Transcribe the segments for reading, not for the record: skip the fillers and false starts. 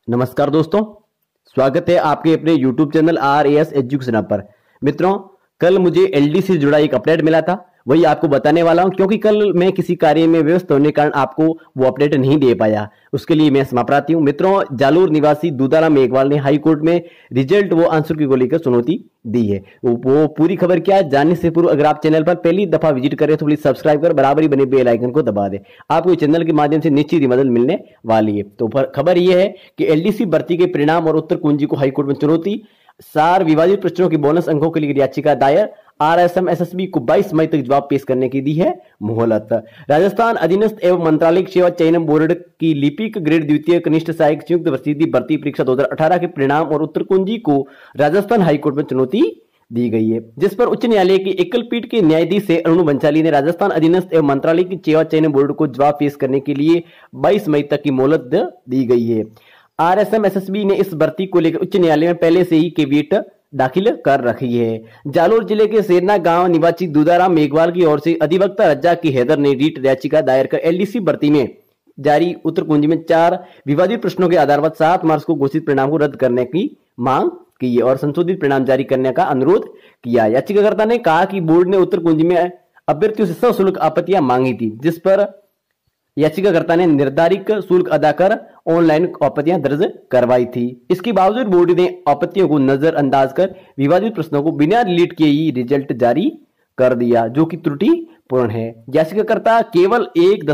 नमस्कार दोस्तों, स्वागत है आपके अपने YouTube चैनल RAS एजुकेशन पर। मित्रों, कल मुझे LD से जुड़ा एक अपडेट मिला था, वही आपको बताने वाला हूं क्योंकि कल मैं किसी कार्य में व्यस्त होने के कारण आपको वो अपडेट नहीं दे पाया। उसके लिए मैं क्षमा प्रार्थी हूं। मित्रों, जालोर निवासी दूधाराम मेघवाल ने हाई कोर्ट में रिजल्ट व आंसर की को लेकर चुनौती दी है। वो पूरी खबर क्या है जानने से पूर्व अगर आप चैनल पर पहली दफा विजिट करें तो प्लीज सब्सक्राइब कर बराबर ही बने बेल आइकन को दबा दें। आपको इस चैनल के माध्यम से निश्चित ही मदद मिलने वाली है। तो खबर यह है कि LDC भर्ती के परिणाम और उत्तर कुंजी को हाईकोर्ट में चुनौती। 4 विवादित प्रश्नों की बोनस अंकों के लिए याचिका दायर। RSM SSB को 22 मई तक जवाब पेश करने की दी है मोहलत। राजस्थान अधीनस्थ एवं मंत्रालयिक सेवा चयन बोर्ड की लिपिक ग्रेड द्वितीय कनिष्ठ सहायक संयुक्त प्रसिद्धि भर्ती परीक्षा 2018 के परिणाम और उत्तर कुंजी को राजस्थान हाईकोर्ट में चुनौती दी गई है, जिस पर उच्च न्यायालय की एकल पीठ के न्यायाधीश अरुण बंसाली ने राजस्थान अधीनस्थ एवं मंत्रालयिक सेवा चयन बोर्ड को जवाब पेश करने के लिए 22 मई तक की मोहलत दी गई है। RSM SSB ने इस भर्ती को लेकर उच्च न्यायालय में पहले से ही केवियट दाखिल कर रखी है। जालोर जिले के सेरना गांव निवासी दूधाराम मेघवाल की ओर से अधिवक्ता रज्जाक की हैदर ने रीट याचिका दायर कर LDC भर्ती में जारी उत्तर कुंजी में 4 विवादित प्रश्नों के आधार पर 7 मार्च को घोषित परिणाम को रद्द करने की मांग की है और संशोधित परिणाम जारी करने का अनुरोध किया। याचिकाकर्ता ने कहा कि बोर्ड ने उत्तर कुंजी में अभ्यर्थियों से सशुल्क आपत्तियां मांगी थी, जिस पर याचिकाकर्ता ने निर्धारित शुल्क अदा कर ऑनलाइन आपत्तियां दर्ज करवाई थी। इसके बावजूद बोर्ड ने आपत्तियों को नजरअंदाज कर विवादित प्रश्नों को बिना डिलीट किए ही रिजल्ट जारी कर दिया, जो कि त्रुटिपूर्ण है। याचिकाकर्ता केवल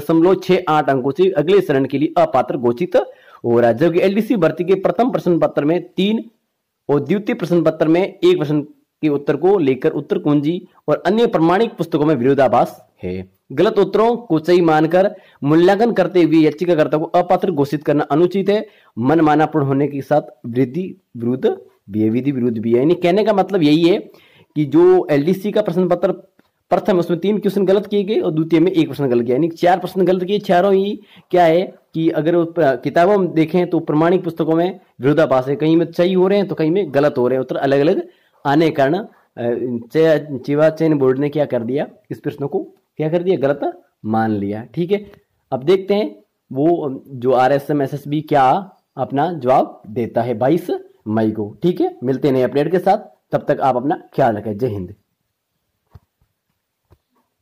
1.68 अंकों से अगले चरण के लिए अपात्र घोषित हो रहा है, जबकि LDC भर्ती के प्रथम प्रश्न पत्र में 3 और द्वितीय प्रश्न पत्र में 1 प्रश्न के उत्तर को लेकर उत्तर कुंजी और अन्य प्रमाणिक पुस्तकों में विरोधाभास है। गलत उत्तरों को सही मानकर मूल्यांकन करते हुए याचिकाकर्ता को अपात्र घोषित करना अनुचित है। मनमानापूर्ण होने के साथ विधि विरुद्ध भी है। यानी कहने का मतलब यही है कि जो LDC का प्रश्न पत्र प्रथम उसमें 3 क्वेश्चन गलत किए गए और द्वितीय में 1 प्रश्न गलत किया, यानी 4 प्रश्न गलत किए। चारों ही क्या है कि अगर किताबों में देखें तो प्रमाणिक पुस्तकों में विरोधाभास है, कहीं में सही हो रहे हैं तो कहीं में गलत हो रहे हैं। उत्तर अलग अलग आने के कारण सेवा चयन बोर्ड ने क्या कर दिया, इस प्रश्नों को क्या कर दिया, गलत मान लिया। ठीक है, अब देखते हैं वो जो RSM SSB क्या अपना जवाब देता है 22 मई को। ठीक है, मिलते हैं नए अपडेट के साथ, तब तक आप अपना ख्याल रखें। जय हिंद।